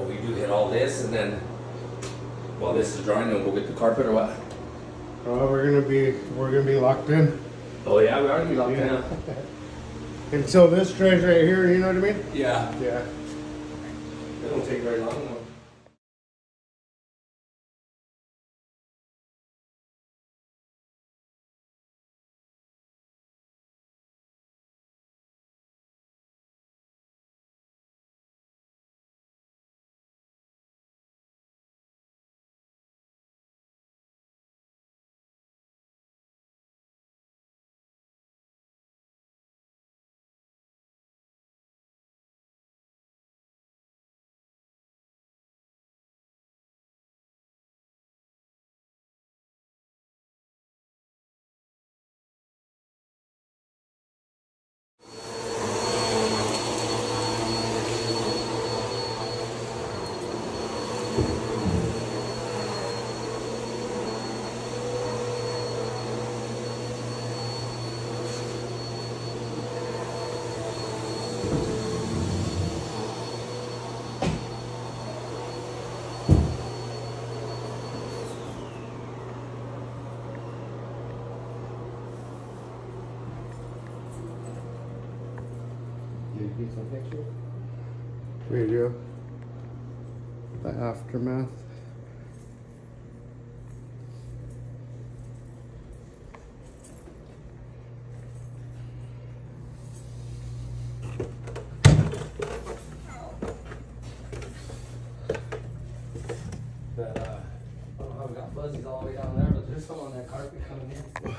we do hit all this, and then while this is drying, then we'll get the carpet or what? We're gonna be locked in. Oh yeah, we are gonna be locked in. Until this dries right here, you know what I mean? Yeah. Yeah. It won't take very long though. Get some pictures? Video. The aftermath. That oh, I've got fuzzies all the way down there, but there's some on that carpet coming in.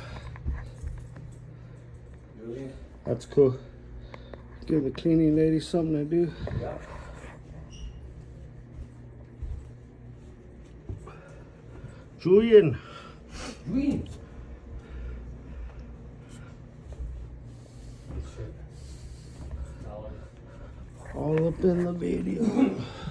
Julian? That's cool. Give the cleaning lady something to do. Yeah. Julian. Julian. All up in the video.